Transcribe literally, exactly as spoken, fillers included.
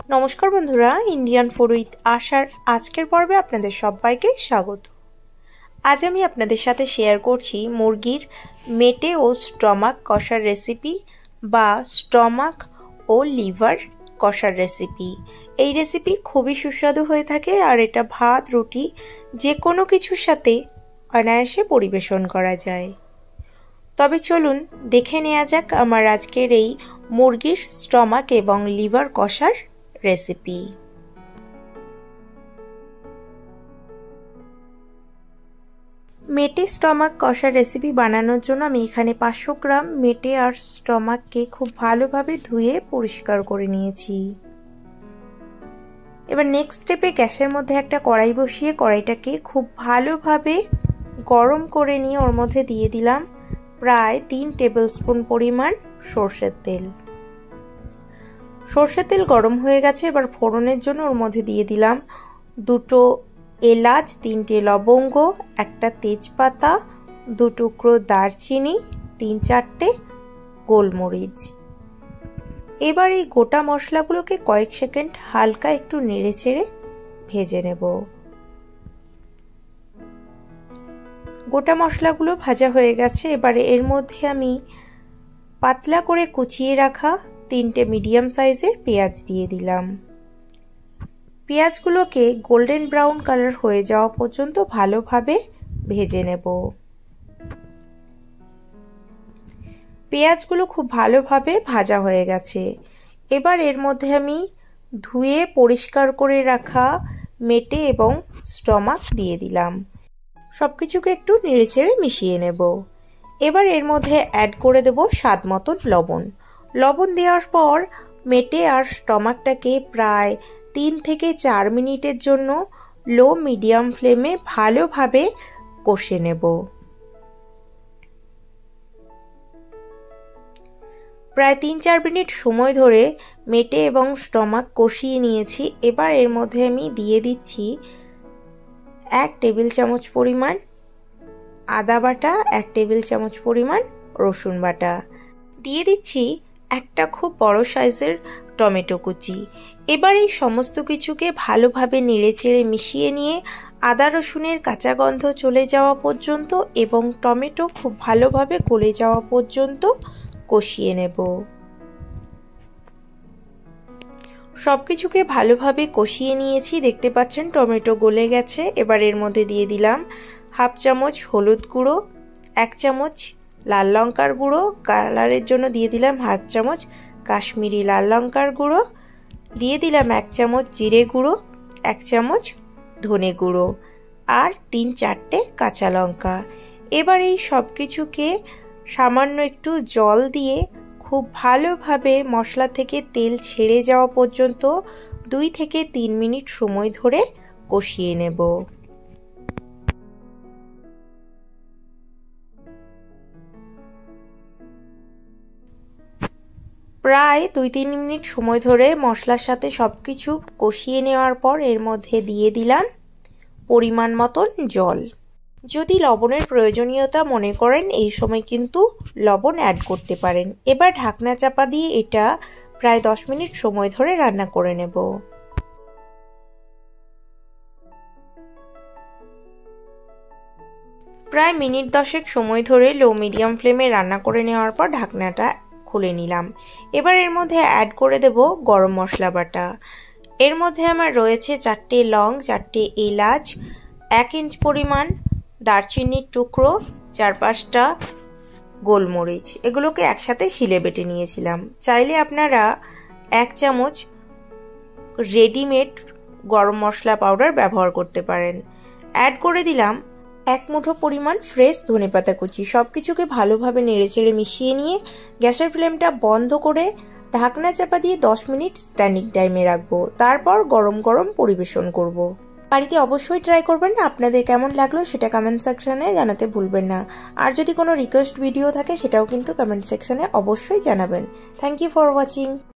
নমস্কার বন্ধুরা, Indian food with আশার আজকের পর্বে আপনাদের সবাইকে স্বাগত। আজ আমি আপনাদের সাথে শেয়ার করছি মুরগির মেটে ও স্টমাক কষার রেসিপি বা স্টমাক ও লিভার কষার রেসিপি। এই রেসিপি খুবই সুস্বাদু হয়ে থাকে আর এটা ভাত রুটি যে কোনো কিছুর সাথে অনায়াসে পরিবেশন করা যায়। তবে চলুন দেখে নেওয়া যাক আমার আজকের এই মুরগির স্টমাক এবং লিভার কষার রেসিপি। মেটে স্টমাক কষার রেসিপি বানানোর জন্য আমি এখানে পাঁচশো গ্রাম মেটে আর স্টমাককে খুব ভালোভাবে ধুয়ে পরিষ্কার করে নিয়েছি। এবার নেক্সট স্টেপে গ্যাসের মধ্যে একটা কড়াই বসিয়ে কড়াইটাকে খুব ভালোভাবে গরম করে নিয়ে ওর মধ্যে দিয়ে দিলাম প্রায় তিন টেবিল স্পুন পরিমাণ সর্ষের তেল। সর্ষের তেল গরম হয়ে গেছে। এবার ফোড়নের জন্য ওর মধ্যে দিয়ে দিলাম দুটো এলাচ, তিনটে লবঙ্গ, একটা তেজপাতা, দু টুকরো দারচিনি, তিন চারটে গোলমরিচ। এবার এই গোটা মশলাগুলোকে কয়েক সেকেন্ড হালকা একটু নেড়ে চেড়ে ভেজে নেব। গোটা মশলাগুলো ভাজা হয়ে গেছে। এবারে এর মধ্যে আমি পাতলা করে কুচিয়ে রাখা তিনটে মিডিয়াম সাইজের পেঁয়াজ দিয়ে দিলাম। পেঁয়াজগুলোকে গোল্ডেন ব্রাউন কালার হয়ে যাওয়া পর্যন্ত ভালোভাবে ভেজে নেব। পেঁয়াজগুলো খুব ভালোভাবে ভাজা হয়ে গেছে। এবার এর মধ্যে আমি ধুয়ে পরিষ্কার করে রাখা মেটে এবং স্টমাক দিয়ে দিলাম। সবকিছুকে একটু নেড়েচেড়ে মিশিয়ে নেব। এবার এর মধ্যে অ্যাড করে দেব স্বাদ মতন লবণ। লবণ দেওয়ার পর মেটে আর স্টমাকটাকে প্রায় তিন থেকে চার মিনিটের জন্য লো মিডিয়াম ফ্লেমে ভালোভাবে কষে নেব। প্রায় তিন চার মিনিট সময় ধরে মেটে এবং স্টমাক কষিয়ে নিয়েছি। এবার এর মধ্যে আমি দিয়ে দিচ্ছি এক টেবিল চামচ পরিমাণ আদা বাটা, এক টেবিল চামচ পরিমাণ রসুন বাটা, দিয়ে দিচ্ছি একটা খুব বড় সাইজের টমেটো কুচি। এবার এই সমস্ত কিছুকে ভালোভাবে নেড়েচেড়ে মিশিয়ে নিয়ে আদা রসুনের কাঁচা গন্ধ চলে যাওয়া পর্যন্ত এবং টমেটো খুব ভালোভাবে গলে যাওয়া পর্যন্ত কষিয়ে নেব। সবকিছুকে ভালোভাবে কষিয়ে নিয়েছি, দেখতে পাচ্ছেন টমেটো গলে গেছে। এবার এর মধ্যে দিয়ে দিলাম হাফ চামচ হলুদ গুঁড়ো, এক চামচ লাল লঙ্কার গুঁড়ো, কালারের জন্য দিয়ে দিলাম হাফ চামচ কাশ্মীরি লাল লঙ্কার গুঁড়ো, দিয়ে দিলাম এক চামচ জিরে গুঁড়ো, এক চামচ ধনে গুঁড়ো আর তিন চারটে কাঁচা লঙ্কা। এবার এই সব কিছুকে সামান্য একটু জল দিয়ে খুব ভালোভাবে মশলা থেকে তেল ছেড়ে যাওয়া পর্যন্ত দুই থেকে তিন মিনিট সময় ধরে কষিয়ে নেব। প্রায় দুই তিন মিনিট সময় ধরে মশলার সাথে সবকিছু কষিয়ে নেওয়ার পর এর মধ্যে দিয়ে দিলাম পরিমাণ মতন জল। যদি লবণের প্রয়োজনীয়তা মনে করেন এই সময় কিন্তু লবণ অ্যাড করতে পারেন। এবার ঢাকনা চাপা দিয়ে এটা প্রায় দশ মিনিট সময় ধরে রান্না করে নেব। প্রায় মিনিট দশেক সময় ধরে লো মিডিয়াম ফ্লেমে রান্না করে নেওয়ার পর ঢাকনাটা খুলে নিলাম। এবার এর মধ্যে অ্যাড করে দেব গরম মশলা বাটা। এর মধ্যে আমার রয়েছে চারটে লং, চারটে এলাচ, এক ইঞ্চ পরিমাণ দারচিনির টুকরো, চার পাঁচটা গোলমরিচ। এগুলোকে একসাথে শিলে বেটে নিয়েছিলাম। চাইলে আপনারা এক চামচ রেডিমেড গরম মশলা পাউডার ব্যবহার করতে পারেন। অ্যাড করে দিলাম এক মুঠো পরিমাণ ফ্রেশ ধনেপাতা কুচি। সবকিছুকে ভালোভাবে নেড়েচেড়ে মিশিয়ে নিয়ে গ্যাসের ফ্লেমটা বন্ধ করে ঢাকনা চাপা দিয়ে দশ মিনিট স্ট্যান্ডিং টাইমে রাখবো। তারপর গরম গরম পরিবেশন করব। বাড়িতে অবশ্যই ট্রাই করবেন না। আপনাদের কেমন লাগলো সেটা কমেন্ট সেকশনে জানাতে ভুলবেন না। আর যদি কোনো রিকোয়েস্ট ভিডিও থাকে সেটাও কিন্তু কমেন্ট সেকশনে অবশ্যই জানাবেন। Thank you for watching.